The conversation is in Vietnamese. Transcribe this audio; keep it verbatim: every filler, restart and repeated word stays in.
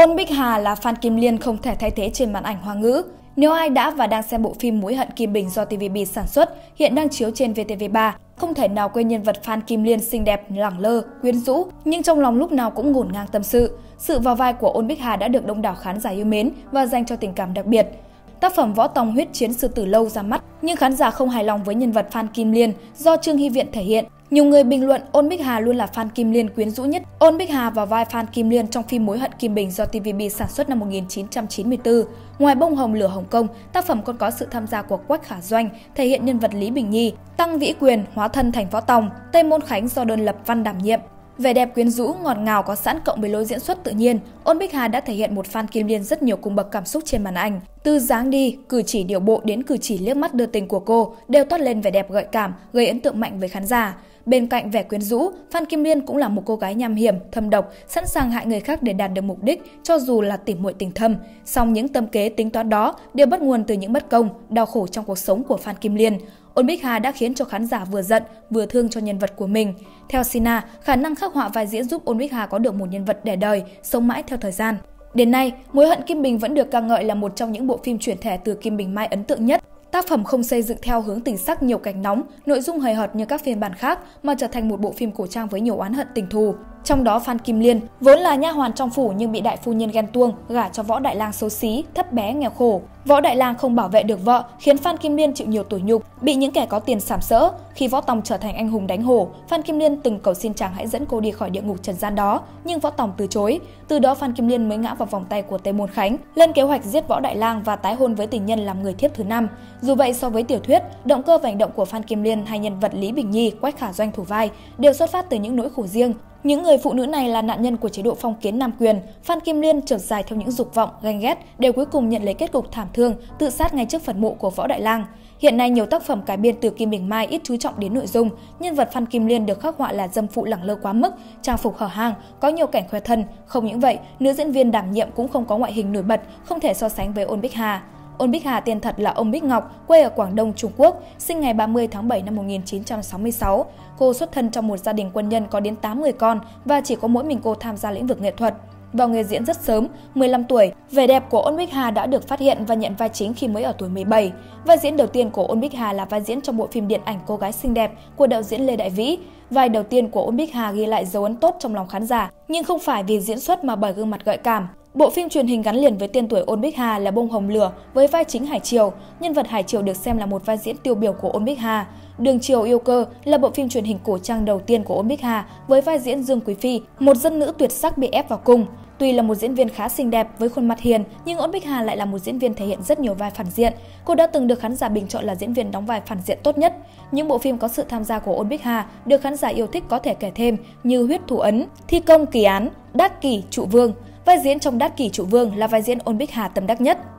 Ôn Bích Hà là Phan Kim Liên không thể thay thế trên màn ảnh Hoa ngữ. Nếu ai đã và đang xem bộ phim Mối hận Kim Bình do tê vê bê sản xuất, hiện đang chiếu trên vê tê vê ba, không thể nào quên nhân vật Phan Kim Liên xinh đẹp, lẳng lơ, quyến rũ, nhưng trong lòng lúc nào cũng ngổn ngang tâm sự. Sự vào vai của Ôn Bích Hà đã được đông đảo khán giả yêu mến và dành cho tình cảm đặc biệt. Tác phẩm Võ Tòng huyết chiến sư tử lâu ra mắt, nhưng khán giả không hài lòng với nhân vật Phan Kim Liên do Trương Hy Viện thể hiện. Nhiều người bình luận Ôn Bích Hà luôn là Phan Kim Liên quyến rũ nhất. Ôn Bích Hà vào vai Phan Kim Liên trong phim Mối hận Kim Bình do tê vê bê sản xuất năm một nghìn chín trăm chín mươi tư. Ngoài Bông hồng lửa Hồng Kông, tác phẩm còn có sự tham gia của Quách Khả Doanh thể hiện nhân vật Lý Bình Nhi, Tăng Vĩ Quyền hóa thân thành Võ Tòng, Tây Môn Khánh do Đơn Lập Văn đảm nhiệm. Vẻ đẹp quyến rũ, ngọt ngào có sẵn cộng với lối diễn xuất tự nhiên, Ôn Bích Hà đã thể hiện một Phan Kim Liên rất nhiều cung bậc cảm xúc trên màn ảnh. Từ dáng đi, cử chỉ điệu bộ đến cử chỉ liếc mắt đưa tình của cô đều toát lên vẻ đẹp gợi cảm, gây ấn tượng mạnh với khán giả. Bên cạnh vẻ quyến rũ, Phan Kim Liên cũng là một cô gái nham hiểm, thâm độc, sẵn sàng hại người khác để đạt được mục đích, cho dù là tỉ muội tình thâm. Song những tâm kế tính toán đó đều bắt nguồn từ những bất công, đau khổ trong cuộc sống của Phan Kim Liên. Ôn Bích Hà đã khiến cho khán giả vừa giận, vừa thương cho nhân vật của mình. Theo Sina, khả năng khắc họa vai diễn giúp Ôn Bích Hà có được một nhân vật để đời, sống mãi theo thời gian. Đến nay, Mối hận Kim Bình vẫn được ca ngợi là một trong những bộ phim chuyển thể từ Kim Bình Mai ấn tượng nhất. Tác phẩm không xây dựng theo hướng tình sắc nhiều cảnh nóng, nội dung hời hợt như các phiên bản khác mà trở thành một bộ phim cổ trang với nhiều oán hận tình thù. Trong đó Phan Kim Liên vốn là nha hoàn trong phủ nhưng bị đại phu nhân ghen tuông, gả cho Võ Đại Lang xấu xí, thấp bé nghèo khổ. Võ Đại Lang không bảo vệ được vợ, khiến Phan Kim Liên chịu nhiều tủi nhục, bị những kẻ có tiền sàm sỡ. Khi Võ Tòng trở thành anh hùng đánh hổ, Phan Kim Liên từng cầu xin chàng hãy dẫn cô đi khỏi địa ngục trần gian đó, nhưng Võ Tòng từ chối. Từ đó Phan Kim Liên mới ngã vào vòng tay của Tây Môn Khánh, lên kế hoạch giết Võ Đại Lang và tái hôn với tình nhân làm người thiếp thứ năm. Dù vậy, so với tiểu thuyết, động cơ và hành động của Phan Kim Liên hay nhân vật Lý Bình Nhi, Quách Khả Doanh thủ vai đều xuất phát từ những nỗi khổ riêng. Những người phụ nữ này là nạn nhân của chế độ phong kiến nam quyền. Phan Kim Liên trượt dài theo những dục vọng, ganh ghét, đều cuối cùng nhận lấy kết cục thảm thương, tự sát ngay trước phần mộ của Võ Đại Lang. Hiện nay nhiều tác phẩm cải biên từ Kim Bình Mai ít chú trọng đến nội dung. Nhân vật Phan Kim Liên được khắc họa là dâm phụ lẳng lơ quá mức, trang phục hở hang, có nhiều cảnh khoe thân. Không những vậy, nữ diễn viên đảm nhiệm cũng không có ngoại hình nổi bật, không thể so sánh với Ôn Bích Hà. Ôn Bích Hà tên thật là Ông Bích Ngọc, quê ở Quảng Đông, Trung Quốc, sinh ngày ba mươi tháng bảy năm một nghìn chín trăm sáu mươi sáu. Cô xuất thân trong một gia đình quân nhân có đến tám người con và chỉ có mỗi mình cô tham gia lĩnh vực nghệ thuật. Vào nghề diễn rất sớm, mười lăm tuổi, vẻ đẹp của Ôn Bích Hà đã được phát hiện và nhận vai chính khi mới ở tuổi mười bảy. Vai diễn đầu tiên của Ôn Bích Hà là vai diễn trong bộ phim điện ảnh Cô gái xinh đẹp của đạo diễn Lê Đại Vĩ. Vai đầu tiên của Ôn Bích Hà ghi lại dấu ấn tốt trong lòng khán giả, nhưng không phải vì diễn xuất mà bởi gương mặt gợi cảm. Bộ phim truyền hình gắn liền với tên tuổi Ôn Bích Hà là Bông hồng lửa với vai chính Hải Triều. Nhân vật Hải Triều được xem là một vai diễn tiêu biểu của Ôn Bích Hà. Đường Triều yêu cơ là bộ phim truyền hình cổ trang đầu tiên của Ôn Bích Hà với vai diễn Dương Quý Phi, một dân nữ tuyệt sắc bị ép vào cung. Tuy là một diễn viên khá xinh đẹp với khuôn mặt hiền, nhưng Ôn Bích Hà lại là một diễn viên thể hiện rất nhiều vai phản diện. Cô đã từng được khán giả bình chọn là diễn viên đóng vai phản diện tốt nhất. Những bộ phim có sự tham gia của Ôn Bích Hà được khán giả yêu thích có thể kể thêm như Huyết Thủ Ấn, Thi Công Kỳ Án, Đát Kỷ Trụ Vương. Vai diễn trong Đát Kỷ Trụ Vương là vai diễn Ôn Bích Hà tâm đắc nhất.